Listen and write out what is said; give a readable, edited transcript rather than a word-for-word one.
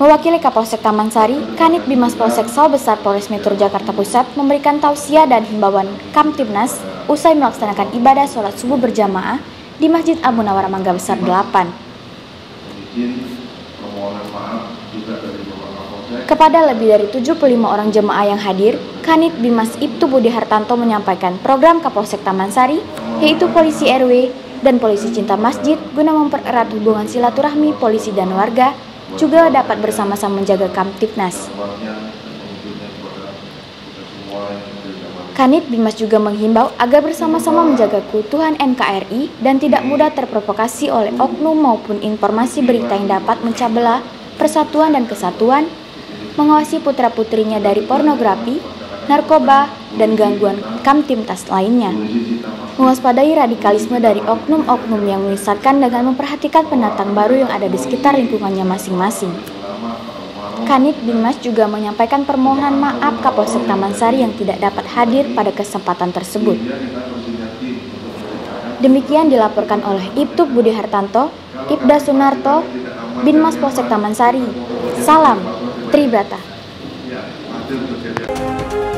Mewakili Kapolsek Taman Sari, Kanit Bimas Polsek Sawah Besar Polres Metro Jakarta Pusat memberikan tausiah dan himbauan Kamtibnas usai melaksanakan ibadah sholat subuh berjamaah di Masjid Abu Nawar Mangga Besar 8. Kepada lebih dari 75 orang jemaah yang hadir, Kanit Bimas Ibtu Budi Hartanto menyampaikan program Kapolsek Taman Sari, yaitu polisi RW dan polisi cinta masjid guna mempererat hubungan silaturahmi polisi dan warga, juga dapat bersama-sama menjaga Kamtibnas. Kanit Bimas juga menghimbau agar bersama-sama menjaga keutuhan NKRI dan tidak mudah terprovokasi oleh oknum maupun informasi berita yang dapat mencah belah persatuan dan kesatuan, mengawasi putra-putrinya dari pornografi, narkoba, dan gangguan Kamtibnas lainnya. Mewaspadai radikalisme dari oknum-oknum yang menyesatkan dengan memperhatikan pendatang baru yang ada di sekitar lingkungannya masing-masing. Kanit Bimas juga menyampaikan permohonan maaf Kapolsek Taman Sari yang tidak dapat hadir pada kesempatan tersebut. Demikian dilaporkan oleh Ibtu Budi Hartanto, Ibda Sunarto, Binmas Polsek Taman Sari. Salam Tribrata.